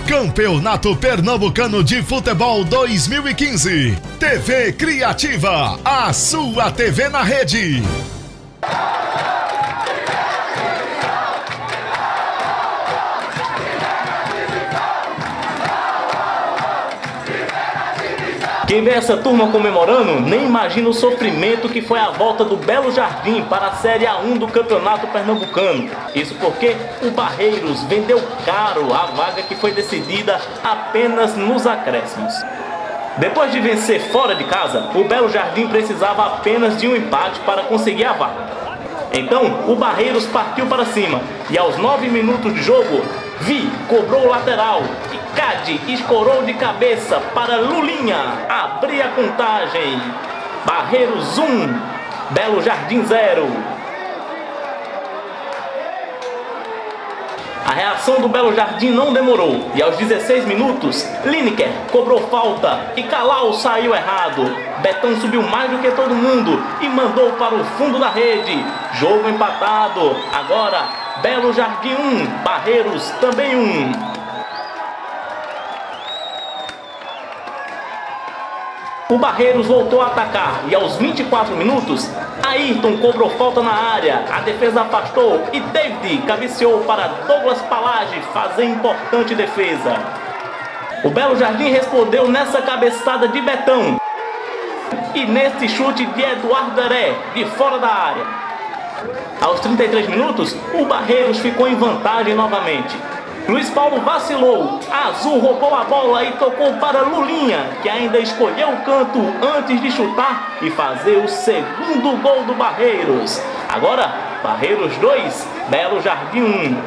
Campeonato Pernambucano de Futebol 2015. TV Criativa, a sua TV na rede. Quem vê essa turma comemorando nem imagina o sofrimento que foi a volta do Belo Jardim para a Série A1 do Campeonato Pernambucano. Isso porque o Barreiros vendeu caro a vaga que foi decidida apenas nos acréscimos. Depois de vencer fora de casa, o Belo Jardim precisava apenas de um empate para conseguir a vaga. Então, o Barreiros partiu para cima e aos 9 minutos de jogo, Vi cobrou o lateral e Cade escorou de cabeça para Lulinha abrir a contagem. Barreiros 1, Belo Jardim 0. A reação do Belo Jardim não demorou e aos 16 minutos, Lineker cobrou falta e Calau saiu errado. Betão subiu mais do que todo mundo e mandou para o fundo da rede. Jogo empatado. Agora, Belo Jardim 1, Barreiros também 1. O Barreiros voltou a atacar e aos 24 minutos, Ayrton cobrou falta na área, a defesa afastou e David cabeceou para Douglas Palage fazer importante defesa. O Belo Jardim respondeu nessa cabeçada de Betão e nesse chute de Eduardo Heré, de fora da área. Aos 33 minutos, o Barreiros ficou em vantagem novamente. Luiz Paulo vacilou, Azul roubou a bola e tocou para Lulinha, que ainda escolheu o canto antes de chutar e fazer o segundo gol do Barreiros. Agora, Barreiros 2, Belo Jardim 1.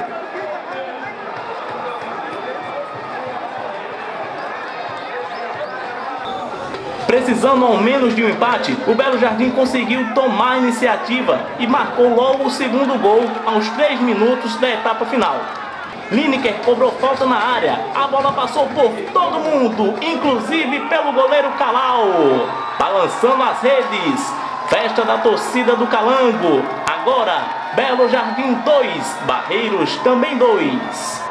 Precisando ao menos de um empate, o Belo Jardim conseguiu tomar a iniciativa e marcou logo o segundo gol aos 3 minutos da etapa final. Lineker cobrou falta na área, a bola passou por todo mundo, inclusive pelo goleiro Calau, balançando as redes. Festa da torcida do Calango. Agora, Belo Jardim 2, Barreiros também 2.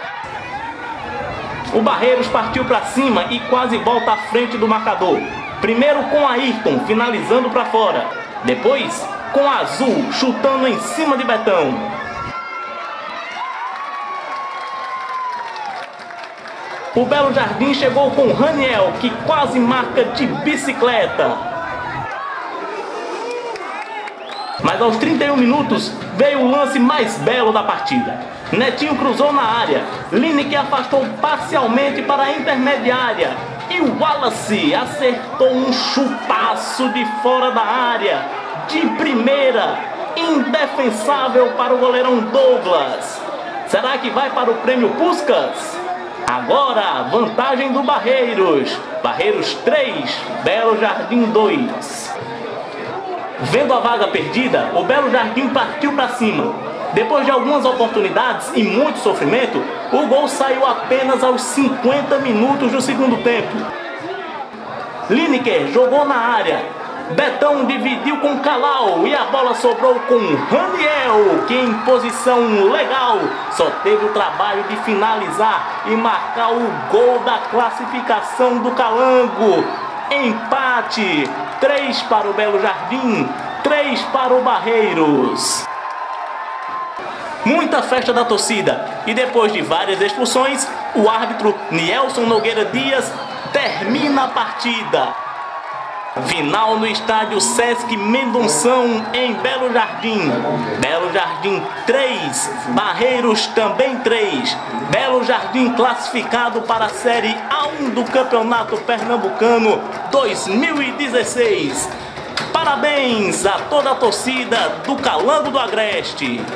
O Barreiros partiu para cima e quase volta à frente do marcador. Primeiro com Ayrton finalizando para fora, depois com Azul chutando em cima de Betão. O Belo Jardim chegou com Raniel, que quase marca de bicicleta. Mas aos 31 minutos veio o lance mais belo da partida. Netinho cruzou na área, Lineker afastou parcialmente para a intermediária e o Wallace acertou um chutaço de fora da área, de primeira, indefensável para o goleirão Douglas. Será que vai para o prêmio Puskás? Agora, vantagem do Barreiros. Barreiros 3, Belo Jardim 2. Vendo a vaga perdida, o Belo Jardim partiu para cima. Depois de algumas oportunidades e muito sofrimento, o gol saiu apenas aos 50 minutos do segundo tempo. Lineker jogou na área. Betão dividiu com Calau e a bola sobrou com Raniel, que em posição legal só teve o trabalho de finalizar e marcar o gol da classificação do Calango. Empate, 3 para o Belo Jardim, 3 para o Barreiros. Muita festa da torcida e depois de várias expulsões, o árbitro Nielson Nogueira Dias termina a partida. Final no estádio Sesc Mendonção, em Belo Jardim. Belo Jardim 3, Barreiros também 3. Belo Jardim classificado para a Série A1 do Campeonato Pernambucano 2016. Parabéns a toda a torcida do Calango do Agreste.